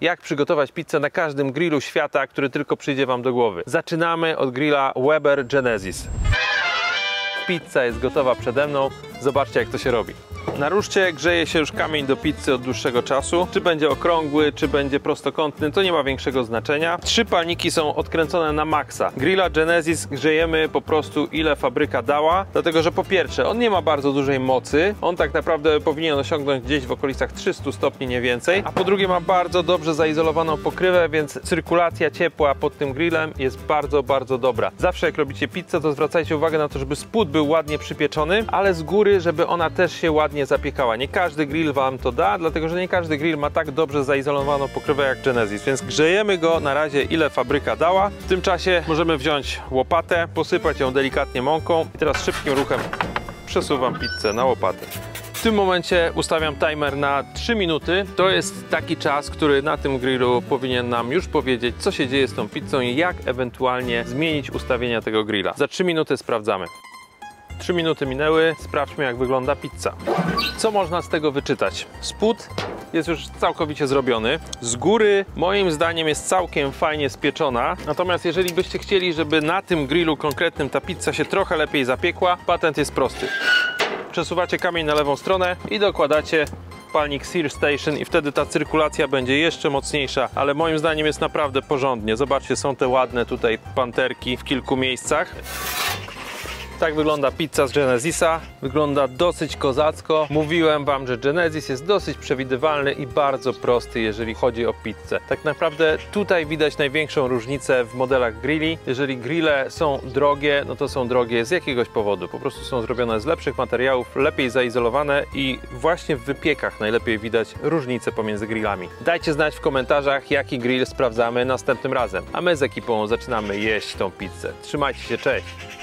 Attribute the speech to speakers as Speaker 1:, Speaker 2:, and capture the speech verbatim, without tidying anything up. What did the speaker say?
Speaker 1: jak przygotować pizzę na każdym grillu świata, który tylko przyjdzie Wam do głowy. Zaczynamy od grilla Weber Genesis. Pizza jest gotowa przede mną. Zobaczcie, jak to się robi. Na ruszcie grzeje się już kamień do pizzy od dłuższego czasu. Czy będzie okrągły, czy będzie prostokątny, to nie ma większego znaczenia. Trzy palniki są odkręcone na maksa. Grilla Genesis grzejemy po prostu ile fabryka dała, dlatego że po pierwsze, on nie ma bardzo dużej mocy. On tak naprawdę powinien osiągnąć gdzieś w okolicach trzystu stopni, nie więcej. A po drugie ma bardzo dobrze zaizolowaną pokrywę, więc cyrkulacja ciepła pod tym grillem jest bardzo, bardzo dobra. Zawsze jak robicie pizzę, to zwracajcie uwagę na to, żeby spód był ładnie przypieczony, ale z góry, żeby ona też się ładnie zapiekała. Nie każdy grill Wam to da, dlatego że nie każdy grill ma tak dobrze zaizolowaną pokrywę jak Genesis, więc grzejemy go na razie ile fabryka dała. W tym czasie możemy wziąć łopatę, posypać ją delikatnie mąką i teraz szybkim ruchem przesuwam pizzę na łopatę. W tym momencie ustawiam timer na trzy minuty. To jest taki czas, który na tym grillu powinien nam już powiedzieć, co się dzieje z tą pizzą i jak ewentualnie zmienić ustawienia tego grilla. Za trzy minuty sprawdzamy. trzy minuty minęły, sprawdźmy, jak wygląda pizza. Co można z tego wyczytać? Spód jest już całkowicie zrobiony. Z góry moim zdaniem jest całkiem fajnie spieczona. Natomiast jeżeli byście chcieli, żeby na tym grillu konkretnym ta pizza się trochę lepiej zapiekła, patent jest prosty. Przesuwacie kamień na lewą stronę i dokładacie palnik Sear Station i wtedy ta cyrkulacja będzie jeszcze mocniejsza, ale moim zdaniem jest naprawdę porządnie. Zobaczcie, są te ładne tutaj panterki w kilku miejscach. Tak wygląda pizza z Genesisa. Wygląda dosyć kozacko. Mówiłem Wam, że Genesis jest dosyć przewidywalny i bardzo prosty, jeżeli chodzi o pizzę. Tak naprawdę tutaj widać największą różnicę w modelach grilli. Jeżeli grille są drogie, no to są drogie z jakiegoś powodu. Po prostu są zrobione z lepszych materiałów, lepiej zaizolowane i właśnie w wypiekach najlepiej widać różnicę pomiędzy grillami. Dajcie znać w komentarzach, jaki grill sprawdzamy następnym razem. A my z ekipą zaczynamy jeść tą pizzę. Trzymajcie się, cześć!